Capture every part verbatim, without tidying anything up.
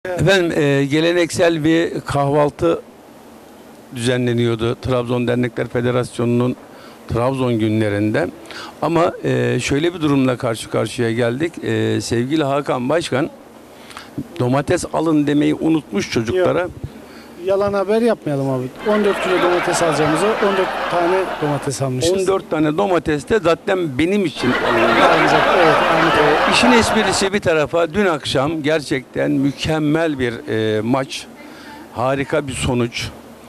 Efendim e, geleneksel bir kahvaltı düzenleniyordu Trabzon Dernekler Federasyonu'nun Trabzon günlerinde. Ama e, şöyle bir durumla karşı karşıya geldik. E, sevgili Hakan Başkan domates alın demeyi unutmuş çocuklara. Yok. Yalan haber yapmayalım abi. on dört kilo domates alacağımıza on dört tane domates almışız. on dört tane domates de zaten benim için Alınacak. Evet, Ahmet abi. İşin esprisi bir tarafa, dün akşam gerçekten mükemmel bir e, maç, harika bir sonuç.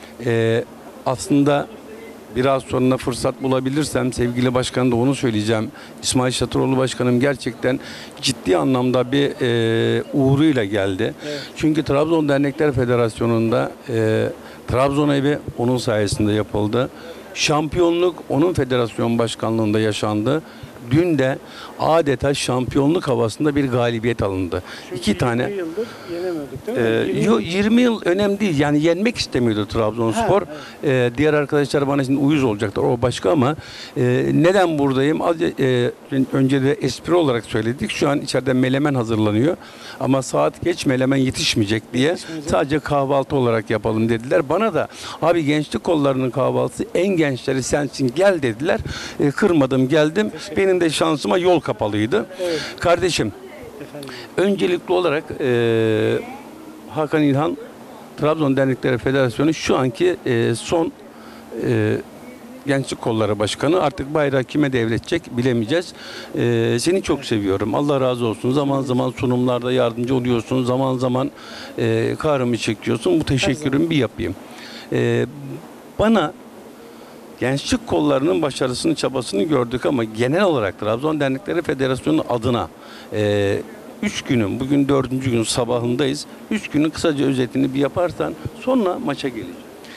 E, aslında biraz sonra fırsat bulabilirsem sevgili başkan da onu söyleyeceğim. İsmail Şatıroğlu başkanım gerçekten ciddi anlamda bir e, uğruyla geldi. Evet. Çünkü Trabzon Dernekler Federasyonu'nda e, Trabzon evi onun sayesinde yapıldı. Şampiyonluk onun federasyon başkanlığında yaşandı. Dün de adeta şampiyonluk havasında bir galibiyet alındı. Çünkü İki tane. yirmi yıldır yenemiyorduk değil mi? Ee, yirmi yo, yirmi yıl önemli değil. Yani yenmek istemiyordu Trabzonspor. Ha, Ee, diğer arkadaşlar bana şimdi uyuz olacaklar. O başka ama e, neden buradayım? Az, e, önce de espri olarak söyledik. Şu an içeride melemen hazırlanıyor. Ama saat geç melemen yetişmeyecek diye Yetişmeyecek. sadece kahvaltı olarak yapalım dediler. Bana da abi gençlik kollarının kahvaltısı en gençleri sensin gel dediler. E, kırmadım geldim. Benim de şansıma yol kapalıydı. Evet. Kardeşim Efendim. öncelikli olarak e, Hakan İlhan Trabzon Dernekleri Federasyonu şu anki e, son e, Gençlik Kolları Başkanı. Artık bayrağı kime devredecek bilemeyeceğiz. E, seni çok seviyorum. Allah razı olsun. Zaman zaman sunumlarda yardımcı oluyorsun. Zaman zaman e, kahrımı çekiyorsun. Bu teşekkürümü bir yapayım. E, bana Gençlik Kolları'nın başarısını, çabasını gördük ama genel olarak Trabzon Dernekleri Federasyonu adına e, üç günün, bugün dördüncü gün sabahındayız. Üç günün kısaca özetini bir yaparsan sonra maça geleceğiz.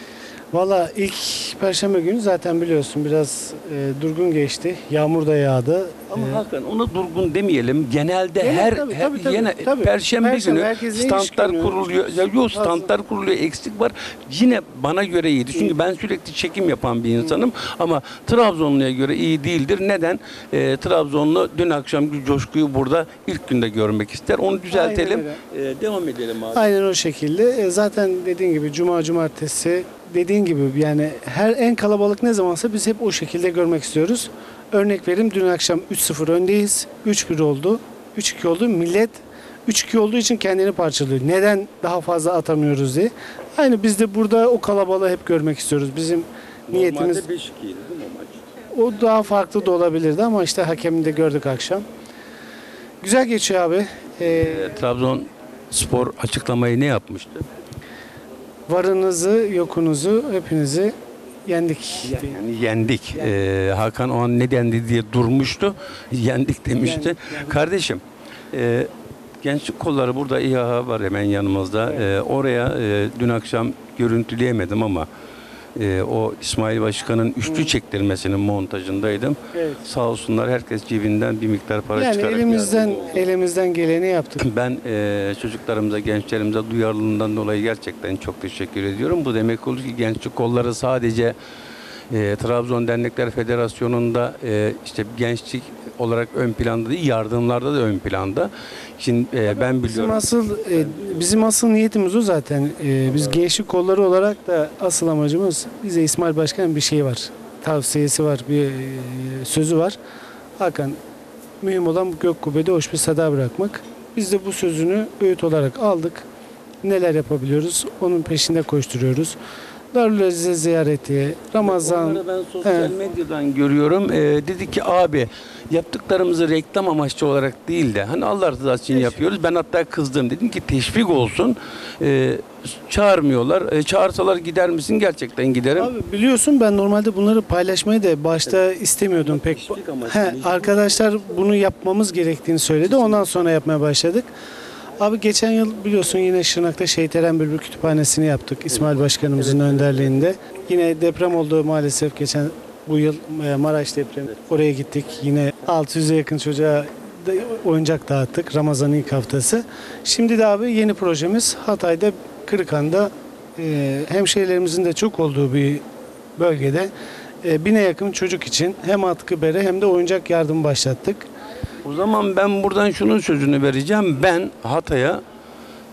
Valla ilk Perşembe günü zaten biliyorsun biraz e, durgun geçti. Yağmur da yağdı. Ama E, Hakan ona durgun demeyelim. Genelde Genel, her, tabii, her tabii, tabii, yine tabii. Perşembe, Perşembe, günü herkesin iş standlar günü. kuruluyor. Ya yok standlar kuruluyor, eksik var. Yine bana göre iyiydi. Çünkü İyi. ben sürekli çekim yapan bir insanım ama Trabzonlu'ya göre iyi değildir. Neden? E, Trabzonlu dün akşamki coşkuyu burada ilk günde görmek ister. Onu düzeltelim. Aynen E, devam edelim abi. Aynen o şekilde. E, zaten dediğin gibi cuma cumartesi dediğin gibi yani her en kalabalık ne zamansa biz hep o şekilde görmek istiyoruz. Örnek vereyim dün akşam üç sıfır öndeyiz. üç bir oldu. üç iki oldu. Millet üç iki olduğu için kendini parçalıyor. Neden daha fazla atamıyoruz diye. Aynı biz de burada o kalabalığı hep görmek istiyoruz. Bizim niyetimiz Normalde beş ikiydi değil mi o maç? o daha farklı da olabilirdi ama işte hakemini de gördük akşam. Güzel geçiyor abi. Ee, E, Trabzon Spor açıklamayı ne yapmıştı? varınızı, yokunuzu hepinizi yendik. Yani yendik. Ee, Hakan o an ne dendi diye durmuştu. Yendik demişti. Yendik, yendik. Kardeşim e, Gençlik Kolları burada İHA var hemen yanımızda. E, oraya e, dün akşam görüntüleyemedim ama e, o İsmail Başkan'ın üçlü çektirmesinin montajındaydım. Evet. Sağ olsunlar herkes cebinden bir miktar para Yani çıkarak elimizden yardımcı oldu. elimizden geleni yaptık. Ben e, çocuklarımıza, gençlerimize duyarlılığından dolayı gerçekten çok teşekkür ediyorum. Bu demek olur ki Gençlik Kolları sadece e, Trabzon Dernekler Federasyonu'nda e, işte gençlik olarak ön planda değil, yardımlarda da ön planda. Şimdi e, ben Bizim biliyorum. asıl e, bizim asıl niyetimiz o zaten. E, biz gençlik kolları olarak da asıl amacımız bize İsmail Başkan'ın bir şeyi var. Tavsiyesi var, bir e, sözü var. Hakan mühim olan bu gök kubbede hoş bir sada bırakmak. Biz de bu sözünü öğüt olarak aldık. Neler yapabiliyoruz? Onun peşinde koşturuyoruz. Darül Azize ziyareti, Ramazan. Onları ben sosyal Evet. medyadan görüyorum. Ee, dedi ki abi yaptıklarımızı reklam amaçlı olarak değil de hani Allah rızası için yapıyoruz. Ben hatta kızdım. Dedim ki teşvik olsun. Ee, çağırmıyorlar. Ee, çağırsalar gider misin? Gerçekten giderim. Abi biliyorsun ben normalde bunları paylaşmayı da başta istemiyordum pek. Teşvik amaçlı. He, arkadaşlar bunu yapmamız gerektiğini söyledi. Ondan sonra yapmaya başladık. Abi geçen yıl biliyorsun yine Şırnak'ta Şehit Eren Bülbül Kütüphanesi'ni yaptık İsmail Başkanımızın önderliğinde. Yine deprem oldu maalesef geçen bu yıl e, Maraş depremi. Oraya gittik. Yine altı yüze yakın çocuğa da oyuncak dağıttık Ramazan'ın ilk haftası. Şimdi de abi yeni projemiz Hatay'da Kırıkhan'da e, hemşehrilerimizin de çok olduğu bir bölgede e, bine yakın çocuk için hem atkı bere hem de oyuncak yardımı başlattık. O zaman ben buradan şunun sözünü vereceğim. Ben Hatay'a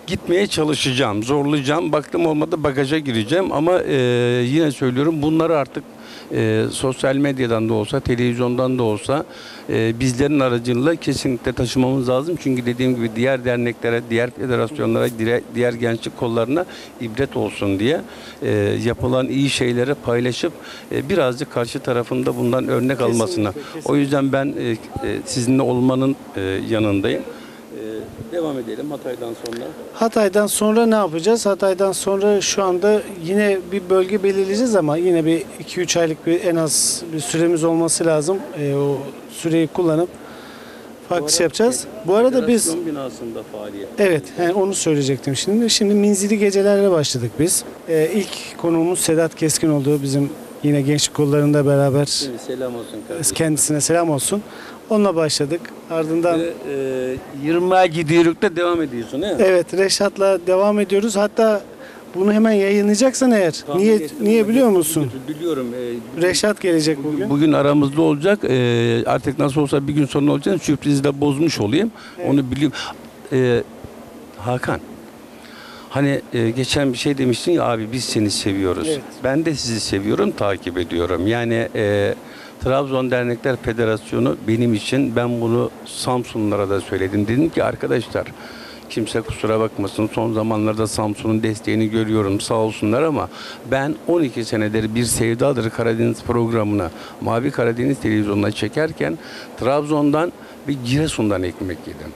gitmeye çalışacağım, zorlayacağım. Baktım olmadı bagaja gireceğim ama e, yine söylüyorum bunları artık e, sosyal medyadan da olsa, televizyondan da olsa e, bizlerin aracılığıyla kesinlikle taşımamız lazım. Çünkü dediğim gibi diğer derneklere, diğer federasyonlara, diğer, diğer gençlik kollarına ibret olsun diye e, yapılan iyi şeyleri paylaşıp e, birazcık karşı tarafında bundan örnek Kesinlikle, almasına. kesinlikle. O yüzden ben e, e, sizinle olmanın e, yanındayım. E, devam edelim Hatay'dan sonra. Hatay'dan sonra ne yapacağız? Hatay'dan sonra şu anda yine bir bölge belirleyeceğiz ama yine bir iki üç aylık bir en az bir süremiz olması lazım. Ee, o süreyi kullanıp farklı şey yapacağız. Bu arada biz Federasyon binasında faaliyet. evet he, onu söyleyecektim şimdi. Şimdi Minzili Geceler'le başladık biz. Ee, ilk konuğumuz Sedat Keskin oldu. Bizim yine gençlik kollarında beraber Şimdi selam olsun kardeşim. kendisine selam olsun. Onunla başladık. Ardından Ve, e, yirmiye gidiyorlukta devam ediyorsun değil mi? evet Reşat'la devam ediyoruz. Hatta bunu hemen yayınlayacaksan eğer. Tahmin Niye ettim niye ama biliyor geç- musun? Biliyorum. E, Reşat gelecek bugün, bugün. bugün aramızda olacak. E, artık nasıl olsa bir gün sonra olacak. Sürprizi de bozmuş olayım. Evet. Onu biliyorum. E, Hakan. Hani e, geçen bir şey demiştin ya abi biz seni seviyoruz. Evet. Ben de sizi seviyorum, takip ediyorum. Yani e, Trabzon Dernekler Federasyonu benim için, ben bunu Samsunlulara da söyledim. Dedim ki arkadaşlar kimse kusura bakmasın, son zamanlarda Samsun'un desteğini görüyorum sağ olsunlar ama ben on iki senedir bir Sevdadır Karadeniz programına Mavi Karadeniz televizyonuna çekerken Trabzon'dan ve Giresun'dan ekmek yedim.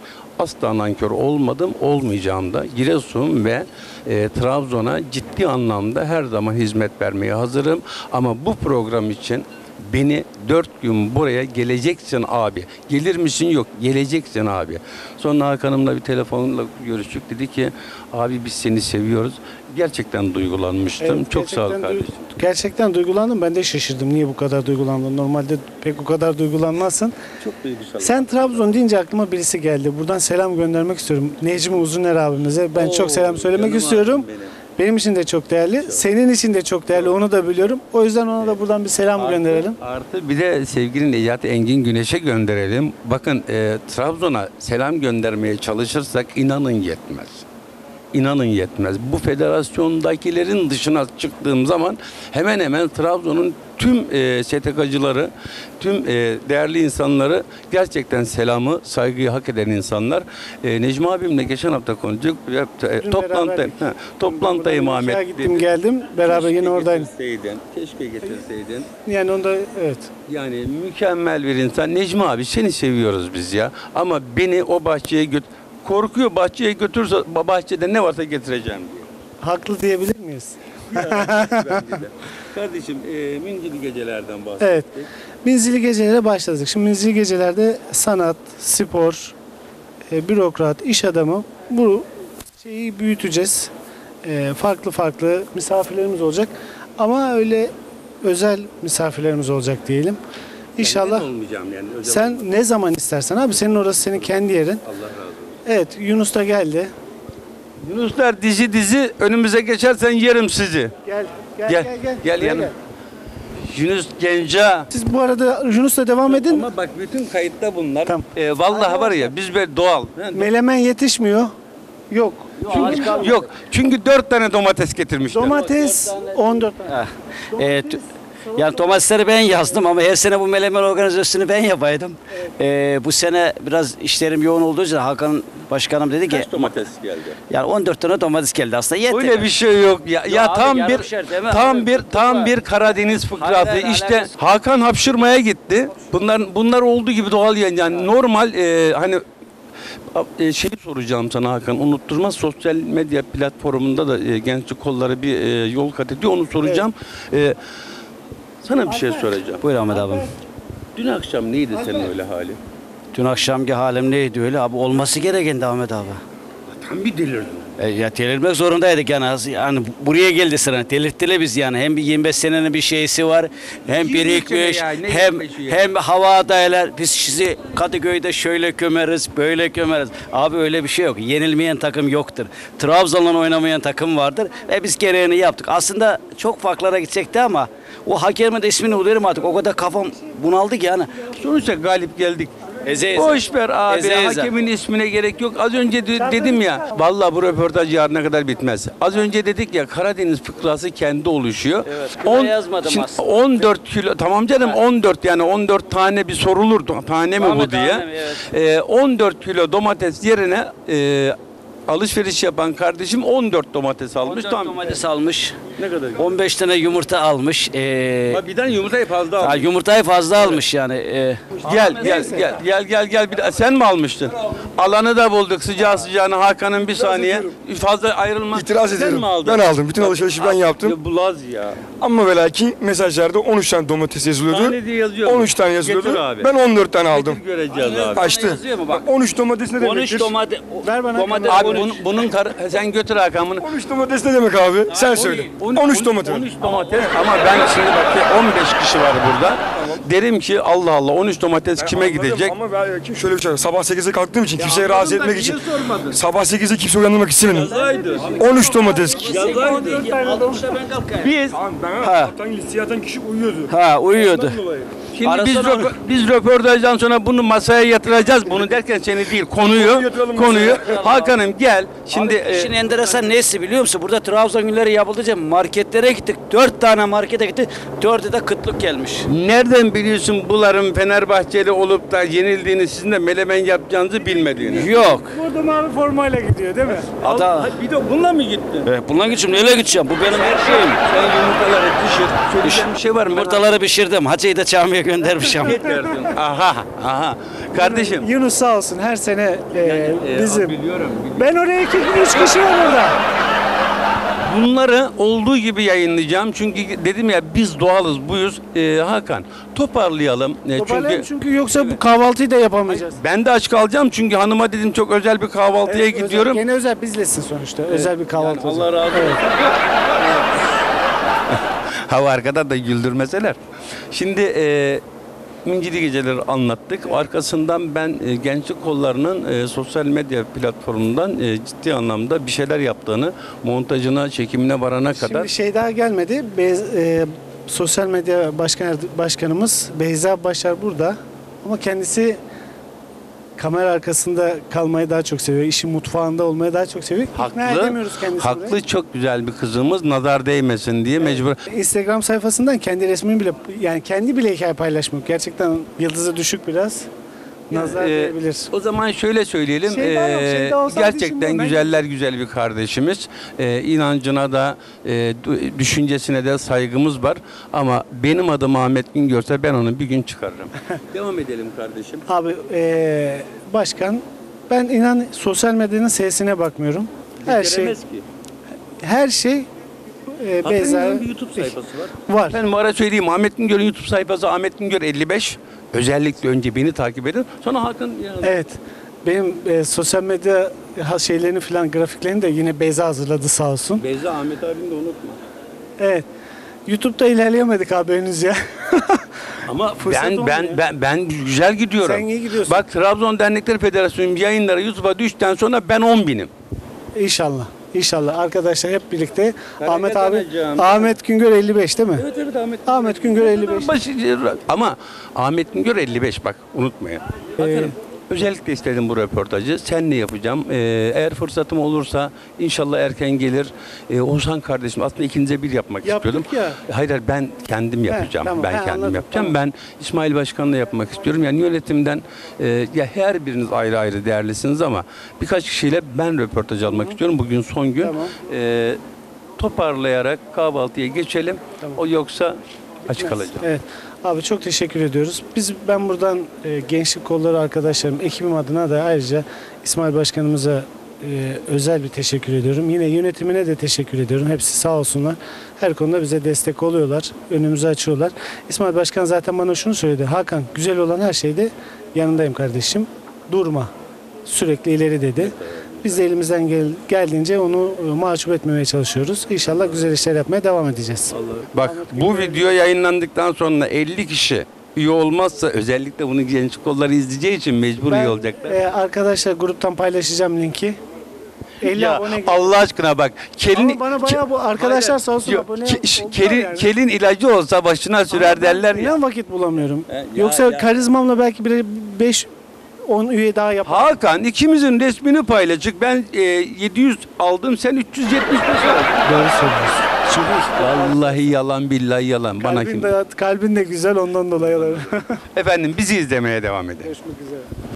Asla nankör olmadım, olmayacağım da. Giresun ve e, Trabzon'a ciddi anlamda her zaman hizmet vermeye hazırım. Ama bu program için beni dört gün buraya geleceksin abi. Gelir misin? Yok. Geleceksin abi. Sonra Hakan'ımla bir telefonla görüştük. Dedi ki abi biz seni seviyoruz. Gerçekten duygulanmıştım. Evet, Çok sağ ol gerçekten kardeşim. du- Gerçekten duygulandım. Ben de şaşırdım. Niye bu kadar duygulandın? Normalde pek o kadar duygulanmazsın. Çok duygusal. Sen Trabzon deyince aklıma birisi geldi. Buradan selam göndermek istiyorum. Necmi Uzuner abimize. Ben Oo, çok selam söylemek canım istiyorum. abim benim. Benim için de çok değerli. Senin için de çok değerli. Onu da biliyorum. O yüzden ona da buradan bir selam Artı- gönderelim. Artı bir de sevgili Necati Engin Güneş'e gönderelim. Bakın e, Trabzon'a selam göndermeye çalışırsak inanın yetmez. İnanın yetmez. Bu federasyondakilerin dışına çıktığım zaman hemen hemen Trabzon'un tüm e, S T K'cıları, tüm e, değerli insanları gerçekten selamı, saygıyı hak eden insanlar. E, Necmi abimle geçen hafta konuştuk. E, Dün toplantı, beraberdik. he, toplantıyı Buradan aşağı Muhammed gittim geldim. Beraber yine oradaydım. getirseydin, keşke getirseydin. Yani onda evet. Yani mükemmel bir insan. Necmi abi seni seviyoruz biz ya. Ama beni o bahçeye göt korkuyor, bahçeye götürse bahçede ne varsa getireceğim diye. Haklı diyebilir miyiz? Bence de. Kardeşim e, Minzili Geceler'den bahsettik. Evet. Minzili Gecelere başladık. Şimdi Minzili Geceler'de sanat, spor, e, bürokrat, iş adamı bu şeyi büyüteceğiz. E, farklı farklı misafirlerimiz olacak. Ama öyle özel misafirlerimiz olacak diyelim. İnşallah. Ben olmayacağım yani. Özel Sen olmayacağım. ne zaman istersen abi, senin orası senin kendi yerin. Allah razı olsun. Evet, Yunus da geldi. Yunuslar dizi dizi önümüze geçersen yerim sizi. Gel gel Gel, gel gel. gel Buraya yanım. Yunus Genca. Siz bu arada Yunus'la devam edin. Ama bak bütün kayıtta bunlar. Tamam. E, vallahi var ya biz böyle doğal. Melemen yetişmiyor. Yok. Çünkü Yok çünkü dört tane domates getirmişler. domates on dört tane. Evet. Yani domatesleri ben yazdım ama her sene bu melemen organizasyonu ben yapaydım. Ee, bu sene biraz işlerim yoğun olduğu için Hakan Başkanım dedi ki Kaç domates geldi? yani on dört tane domates geldi aslında yeter. Öyle bir şey yok ya. Ya abi, tam yarım bir şer değil mi? tam Abi, bir tam var. bir Karadeniz fıkrası. Hayır, hayır, İşte alakası- Hakan hapşırmaya gitti. Bunlar bunlar olduğu gibi doğal yani, yani normal e, hani e, şey soracağım sana Hakan, unutturma, sosyal medya platformunda da e, gençlik kolları bir e, yol kat ediyor, onu soracağım. E, sana bir şey soracağım. Buyur Ahmet abim. Dün akşam neydi senin öyle hali? Dün akşamki halim neydi öyle abi, olması gerekendi Ahmet abi. Tam bir delirdin. E, ya delirmek zorundaydık yani. Yani buraya geldi sıra. Delirttiler biz yani. Hem bir yirmi beş senenin bir şeysi var. Hem yirmi birikmiş. sene ya, ne Hem yirmi beşi ya? hem hava adaylar. Biz sizi Kadıköy'de şöyle gömeriz, böyle gömeriz. Abi öyle bir şey yok. Yenilmeyen takım yoktur. Trabzon'la oynamayan takım vardır. Ve biz gereğini yaptık. Aslında çok farklara gidecekti ama o hakemin de ismini unutuyorum artık. O kadar kafam bunaldı ki yani. Sonuçta galip geldik. Eze eze. Boş ver abi. Eze eze. Hakemin ismine gerek yok. Az önce de- dedim ya. Vallahi bu röportaj yarına kadar bitmez. Az önce dedik ya Karadeniz fıkrası kendi oluşuyor. Evet, buraya yazmadım şimdi aslında. on dört kilo tamam canım on dört yani on dört tane bir sorulur tane mi Tane bu diye. tane mi? Evet. Ee, on dört kilo domates yerine e, alışveriş yapan kardeşim on dört domates almış. on dört Tamam. domates almış. Ne kadar? on beş tane yumurta almış. Ee, Bak bir tane yumurtayı fazla ha, almış. yumurtayı fazla almış yani. Ee, Gel gel gel gel gel gel bir de- sen mi almıştın? Alanı da bulduk sıcağı sıcağına Hakan'ın bir saniye fazla ayrılma. İtiraz Sen ediyorum. mi aldın? Ben aldım. Bütün alışverişi ben yaptım. Ya bulaz ya. Ama ve lakin mesajlarda on üç tane domates yazılıyordu. Tane diye yazıyor mu? on üç tane yazılıyordu. Getir abi. Ben on dört tane aldım. Getir göreceğiz abi. Kaçtı. yazıyor mu bak? on üç domates ne on üç demektir? domates. Ver bana domates Abi on üç. bunun, bunun kar- sen götür Hakan bunu. on üç domates ne demek abi? Sen söyle. on üç domates. on üç domates ama ben şimdi bak on beş kişi var burada. Derim ki Allah Allah on üç domates kime Anladım gidecek? Ama ben kim şöyle bir şey. Sabah sekizde kalktığım için kimseyi rahatsız anladım da etmek için. niye sormadın? Sabah sekizde kimse uyandırmak istemedim. Yazaydı. on üç domates. Aldım da ben kalkayım. Biz Ben Ha. zaten listiyatan kişi uyuyordu. Ha uyuyordu. şimdi Arasana biz, onu. röpo- biz röportajdan sonra bunu masaya yatıracağız. Bunu derken seni değil konuyu yatıralım konuyu. Hakan'ım gel. Şimdi e, İşin enteresan neyse biliyor musun? Burada Trabzon günleri yapıldıkça marketlere gittik. Dört tane markete gittik. Dörde de kıtlık gelmiş. nereden biliyorsun bunların Fenerbahçeli olup da yenildiğini sizin de melemen yapacağınızı bilmediğini? Yok. Burada mavi formayla gidiyor değil mi? Ata. Bir de bununla mı gittin? Evet, bununla gideceğim. Neyle gideceğim? Bu benim her şeyim. Sen yumurtaları pişir. Söyleyeceğim bir şey var mı? Yumurtaları pişirdim. Hacı'yı da camiye göndermişim. Verdin. Aha, aha. Kardeşim. Yunus sağ olsun her sene e, e, bizim. Biliyorum. Ben oraya iki, üç kişi var orada. Bunları olduğu gibi yayınlayacağım. Çünkü dedim ya biz doğalız, buyuz. Ee, Hakan toparlayalım. Ee, Toparlayalım çünkü çünkü yoksa bu kahvaltıyı da yapamayacağız. ben de aç kalacağım çünkü hanıma dedim çok özel bir kahvaltıya Evet, gidiyorum. Özel, gene özel bizlesin sonuçta. Özel bir kahvaltı olacak. Allah razı olsun. Hava arkada da güldürmeseler. Şimdi e, İncili Geceleri anlattık. Arkasından ben e, Gençlik Kolları'nın e, sosyal medya platformundan e, ciddi anlamda bir şeyler yaptığını, montajına, çekimine varana kadar. Şimdi şey daha gelmedi. Beyz- e, sosyal medya başkan başkanımız Beyza Başar burada. Ama kendisi kamera arkasında kalmayı daha çok seviyor. İşin mutfağında olmayı daha çok seviyor. İkna Haklı, edemiyoruz kendisini. haklı çok güzel bir kızımız nazar değmesin diye mecbur. Instagram sayfasından kendi resmini bile yani kendi bile hikaye paylaşmıyor. Gerçekten yıldızı düşük biraz. Nazar Ee, değebilir. O zaman şöyle söyleyelim. Şeyda yok, ee, Şeyda olsa gerçekten düşünmüyorum. Ben- güzeller güzel bir kardeşimiz. Ee, inancına da e, du- düşüncesine de saygımız var. Ama benim adım Ahmet Güngörse ben onu bir gün çıkarırım. Devam edelim kardeşim. Abi eee, başkan ben inan sosyal medyanın sesine bakmıyorum. Her şey Beceremez ki. her şey eee Beyza Hakan'ın bir YouTube sayfası var. var. Ben bu ara söyleyeyim Ahmet Güngör'ün YouTube sayfası Ahmet Güngör elli beş. Özellikle önce beni takip edin. Sonra Hakan yani. Evet. Benim eee, sosyal medya ha- şeylerini falan grafiklerini de yine Beyza hazırladı sağ olsun. Beyza Ahmet abini de unutma. Evet. YouTube'da ilerleyemedik abi henüz ya. Ama Fırsat ben olmuyor. ben ben ben güzel gidiyorum. Sen iyi gidiyorsun. Bak Trabzon Dernekleri Federasyonu yayınları YouTube'a düşten sonra ben on binim. İnşallah. İnşallah arkadaşlar hep birlikte Hareket Ahmet abi edeceğim. Ahmet Güngör elli beş değil mi? Evet evet Ahmet. Ahmet Güngör elli beş. Başı- ama Ahmet Güngör elli beş bak unutmayın. Bakalım. Özellikle istedim bu röportajı. Seninle yapacağım. Ee, eğer fırsatım olursa inşallah erken gelir. Ee, Oğuzhan kardeşim aslında ikinize bir yapmak Yaptık istiyordum. ya. Hayır hayır, ben kendim yapacağım. tamam. ben He, kendim anladım, yapacağım. tamam. Ben İsmail Başkan'la yapmak istiyorum. Yani yönetimden e, ya her biriniz ayrı ayrı değerlisiniz ama birkaç kişiyle ben röportaj almak istiyorum. Bugün son gün. Tamam. Ee, toparlayarak kahvaltıya geçelim. O yoksa aç kalacağım. Evet. Abi çok teşekkür ediyoruz. Biz ben buradan e, Gençlik Kolları arkadaşlarım, ekibim adına da ayrıca İsmail Başkanımıza e, özel bir teşekkür ediyorum. Yine yönetimine de teşekkür ediyorum. Hepsi sağ olsunlar. Her konuda bize destek oluyorlar. Önümüzü açıyorlar. İsmail Başkan zaten bana şunu söyledi. Hakan güzel olan her şeyde yanındayım kardeşim. Durma. Sürekli ileri dedi. Biz de elimizden gel, geldiğince onu e, mahcup etmemeye çalışıyoruz. İnşallah güzel işler yapmaya devam edeceğiz. Bak bu video yayınlandıktan sonra elli kişi üye olmazsa özellikle bunu genç kolları izleyeceği için mecbur üye Ben, olacaklar. e, arkadaşlar gruptan paylaşacağım linki. elli Ya abone Allah aşkına bak kelin Ama bana bayağı bu arkadaşlar sağ olsun Yok, abone ke- ş- oldular kelin, yani. kelin ilacı olsa başına sürer derler ya. İnan vakit bulamıyorum. ya, Yoksa ya. karizmamla belki bir beş on üye daha yap. Hakan ikimizin resmini paylaşık. Ben e, yedi yüz aldım, sen üç yüz yetmiş beş aldın. Doğru söylüyorsun. Çünkü Vallahi yalan, billahi yalan. Bana kalbin kim? de, kalbin de güzel ondan dolayı alırım. Efendim bizi izlemeye devam edin. Görüşmek üzere.